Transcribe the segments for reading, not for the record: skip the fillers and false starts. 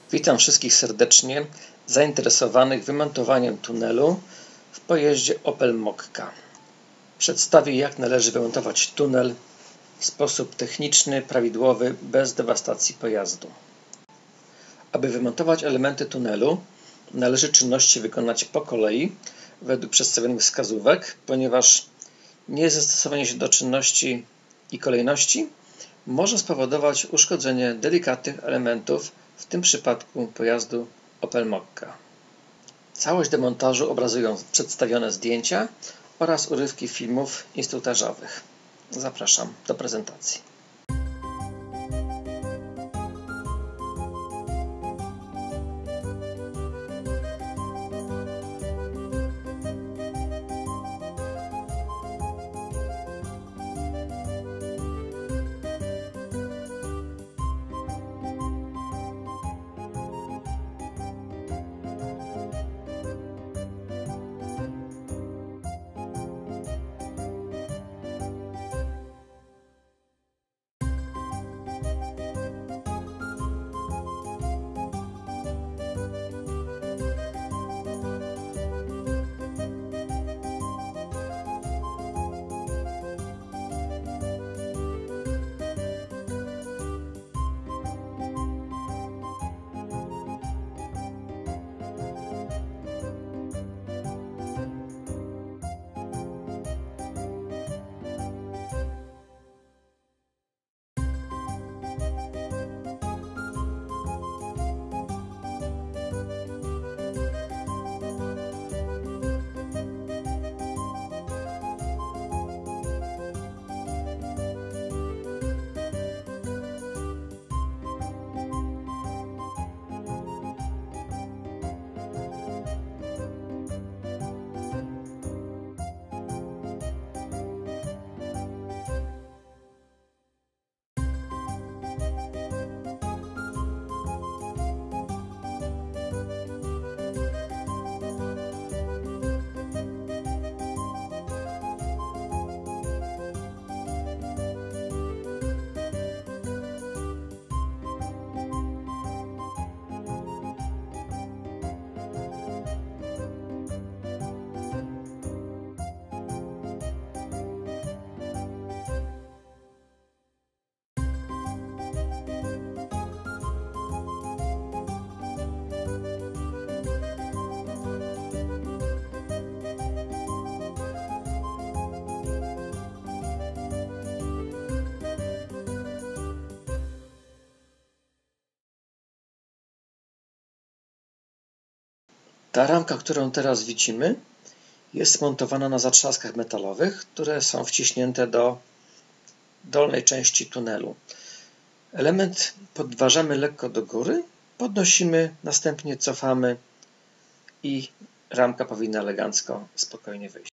Witam wszystkich serdecznie zainteresowanych wymontowaniem tunelu w pojeździe Opel Mokka. Przedstawię, jak należy wymontować tunel w sposób techniczny, prawidłowy, bez dewastacji pojazdu. Aby wymontować elementy tunelu, należy czynności wykonać po kolei według przedstawionych wskazówek, ponieważ niezastosowanie się do czynności i kolejności może spowodować uszkodzenie delikatnych elementów, w tym przypadku pojazdu Opel Mokka. Całość demontażu obrazują przedstawione zdjęcia oraz urywki filmów instruktażowych. Zapraszam do prezentacji. Ta ramka, którą teraz widzimy, jest zmontowana na zatrzaskach metalowych, które są wciśnięte do dolnej części tunelu. Element podważamy lekko do góry, podnosimy, następnie cofamy i ramka powinna elegancko, spokojnie wyjść.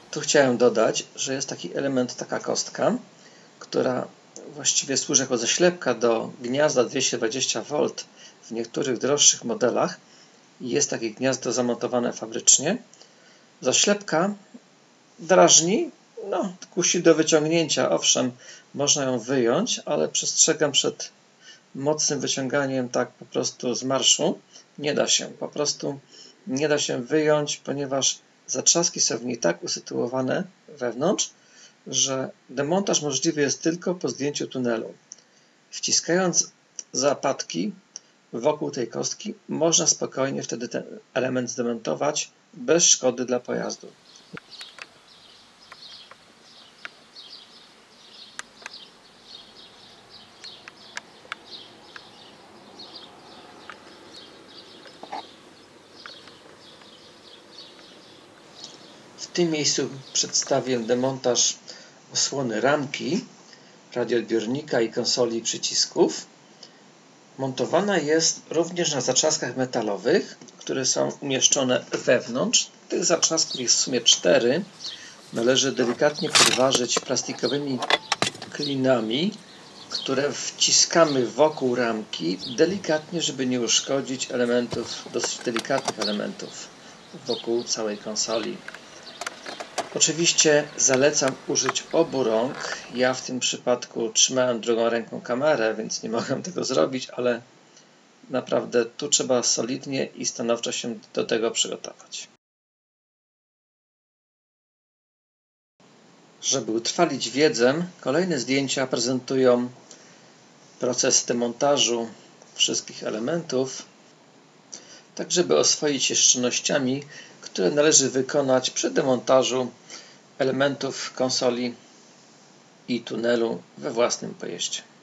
Tu chciałem dodać, że jest taki element, taka kostka, która właściwie służy jako zaślepka do gniazda 220V w niektórych droższych modelach. Jest takie gniazdo zamontowane fabrycznie. Zaślepka drażni, kusi do wyciągnięcia. Owszem, można ją wyjąć, ale przestrzegam przed mocnym wyciąganiem tak po prostu z marszu. Nie da się, po prostu nie da się wyjąć, ponieważ zatrzaski są w niej tak usytuowane wewnątrz, że demontaż możliwy jest tylko po zdjęciu tunelu. Wciskając zapadki wokół tej kostki, można spokojnie wtedy ten element zdemontować bez szkody dla pojazdu. W tym miejscu przedstawię demontaż osłony ramki, radioodbiornika i konsoli przycisków. Montowana jest również na zatrzaskach metalowych, które są umieszczone wewnątrz. Tych zatrzasków jest w sumie 4. Należy delikatnie podważyć plastikowymi klinami, które wciskamy wokół ramki, delikatnie, żeby nie uszkodzić elementów, dosyć delikatnych elementów wokół całej konsoli. Oczywiście zalecam użyć obu rąk. Ja w tym przypadku trzymałem drugą ręką kamerę, więc nie mogłem tego zrobić, ale naprawdę tu trzeba solidnie i stanowczo się do tego przygotować. Żeby utrwalić wiedzę, kolejne zdjęcia prezentują proces demontażu wszystkich elementów, tak żeby oswoić się z czynnościami, które należy wykonać przy demontażu elementów konsoli i tunelu we własnym pojeździe.